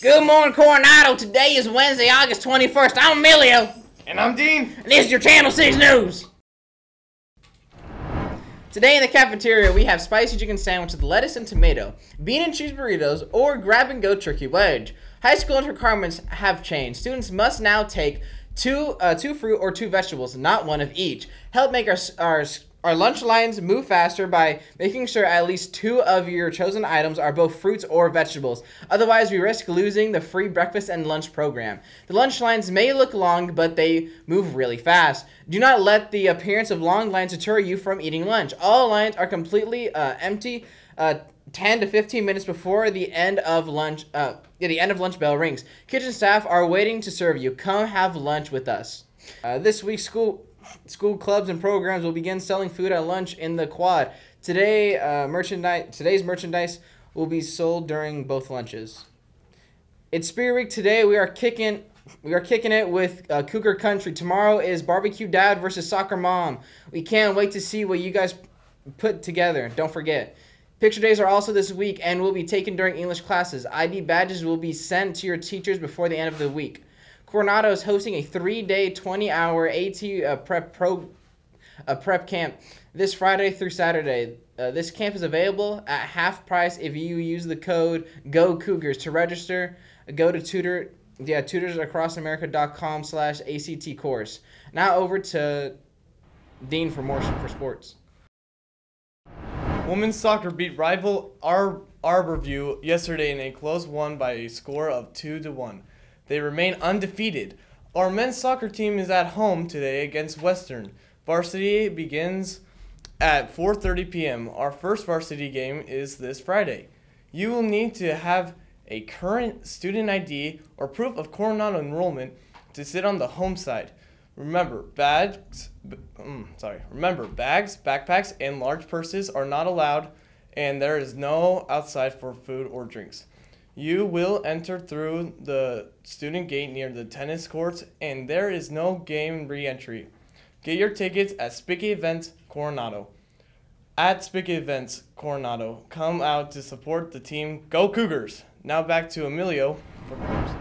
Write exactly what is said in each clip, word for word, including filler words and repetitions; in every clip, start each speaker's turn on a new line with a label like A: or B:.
A: Good morning, Coronado. Today is Wednesday, August twenty-first. I'm Emilio.
B: And I'm Dean.
A: And this is your Channel six News. Today in the cafeteria, we have spicy chicken sandwich with lettuce and tomato, bean and cheese burritos, or grab-and-go turkey wedge. High school requirements have changed. Students must now take two uh, two fruit or two vegetables, not one of each. Help make our, our, our lunch lines move faster by making sure at least two of your chosen items are both fruits or vegetables. Otherwise, we risk losing the free breakfast and lunch program. The lunch lines may look long, but they move really fast. Do not let the appearance of long lines deter you from eating lunch. All lines are completely uh, empty uh, ten to fifteen minutes before the end of lunch uh, the end of lunch bell rings. Kitchen staff are waiting to serve you. Come have lunch with us. Uh, this week's school school clubs and programs will begin selling food at lunch in the quad. Today, uh, merchandise today's merchandise will be sold during both lunches. It's Spirit Week today. We are kicking we are kicking it with uh, Cougar Country. Tomorrow is Barbecue Dad versus Soccer Mom. We can't wait to see what you guys put together. Don't forget. Picture days are also this week and will be taken during English classes. I D badges will be sent to your teachers before the end of the week. Coronado is hosting a three-day, twenty-hour AT uh, prep pro uh, prep camp this Friday through Saturday. Uh, this camp is available at half price if you use the code GOCOUGARS to register. Go to tutor yeah tutors across america dot com slash A C T course. Now over to Dean for more for sports.
B: Women's soccer beat rival Ar Arborview yesterday in a close one by a score of two to one. They remain undefeated. Our men's soccer team is at home today against Western. Varsity begins at four thirty p m Our first varsity game is this Friday. You will need to have a current student I D or proof of Coronado enrollment to sit on the home side. Remember, bags, mm, sorry. Remember, bags, backpacks, and large purses are not allowed, and there is no outside for food or drinks. You will enter through the student gate near the tennis courts, and there is no game re-entry. Get your tickets at Spicky Events Coronado. At Spicky Events Coronado, come out to support the team. Go Cougars! Now back to Emilio for clubs.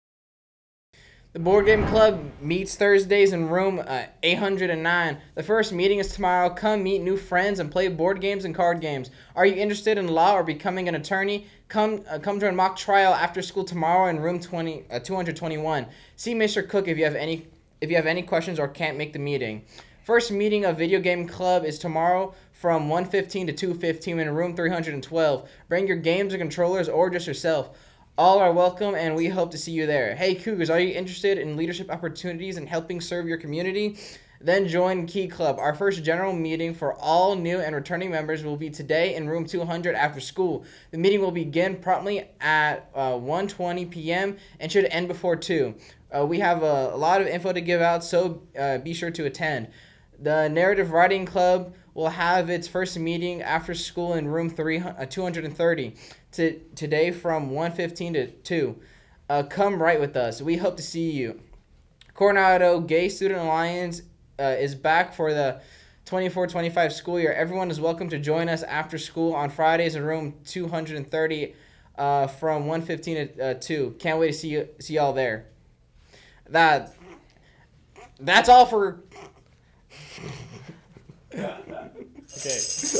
A: The Board Game Club meets Thursdays in room uh, eight hundred nine. The first meeting is tomorrow. Come meet new friends and play board games and card games. Are you interested in law or becoming an attorney? Come uh, come join mock trial after school tomorrow in room twenty, uh, two hundred twenty-one. See Mister Cook if you have any if you have any questions or can't make the meeting. First meeting of Video Game Club is tomorrow from one fifteen to two fifteen in room three hundred twelve. Bring your games and controllers or just yourself. All are welcome, and we hope to see you there. Hey, Cougars, are you interested in leadership opportunities and helping serve your community? Then join Key Club. Our first general meeting for all new and returning members will be today in room two hundred after school. The meeting will begin promptly at uh, one twenty p m and should end before two. Uh, we have a, a lot of info to give out, so uh, be sure to attend. The Narrative Writing Club will have its first meeting after school in room three, uh, two hundred thirty to, today from one fifteen to two. Uh, come write with us. We hope to see you. Coronado Gay Student Alliance uh, is back for the twenty-four twenty-five school year. Everyone is welcome to join us after school on Fridays in room two hundred thirty uh, from one fifteen to uh, two. Can't wait to see you, see y'all there. That that's all for
B: Okay.